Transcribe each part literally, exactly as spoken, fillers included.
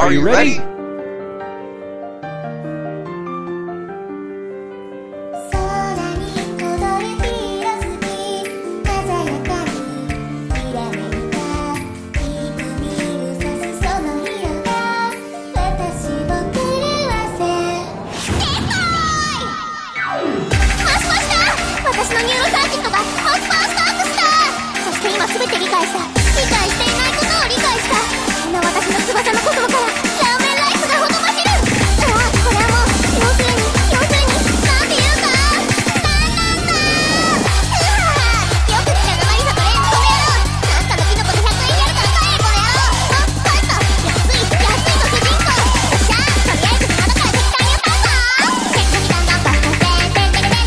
Are you ready? 私のニューロサーキットがパワースパワースタートした。そして今全て理解した。理解していないことを理解した。そんな私の翼の言葉からラーメンライスがほとばしる。ああ、これはもう要するに要するになんていうかなんなんだ。うわー、よく来たなマリサとレンコの野郎。なんかのキノコでひゃくえんやるから買えこの野郎。あ、帰った。安い安いぞ主人公。よっしゃ、とりあえず窓から適当に歌うぞ。チェックにガンガンパスパスてんてんてんてんてんてん。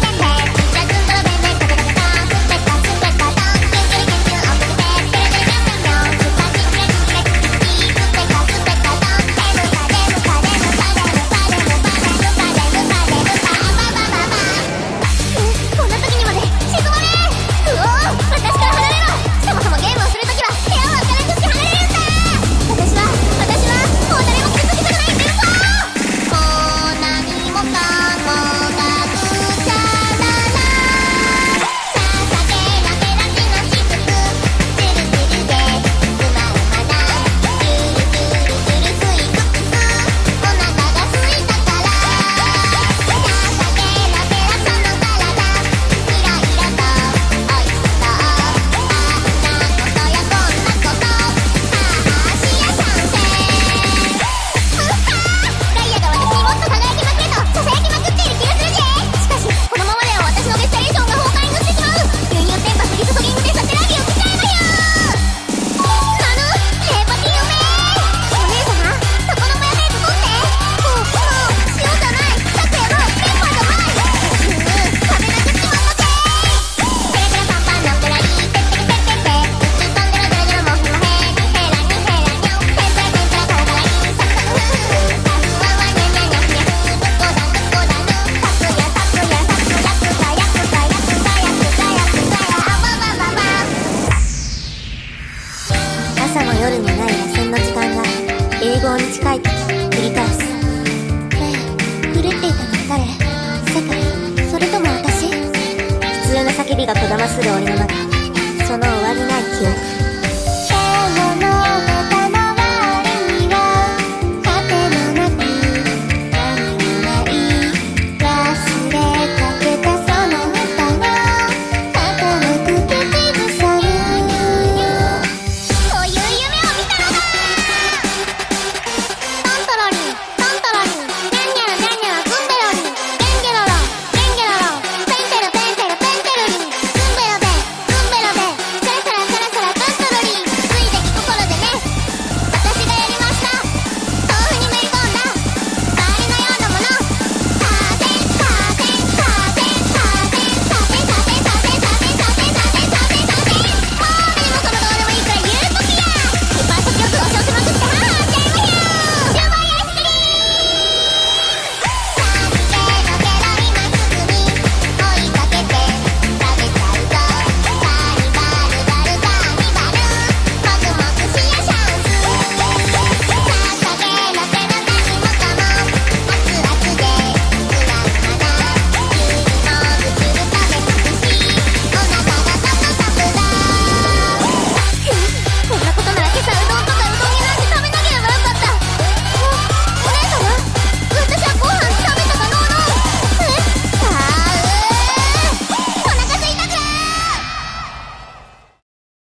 朝も夜もない螺旋の時間が永劫に近いと繰り返す。ねえ、狂っていたのは誰？世界？それとも私？普通の叫びがこだまする檻の中、その終わりない記憶。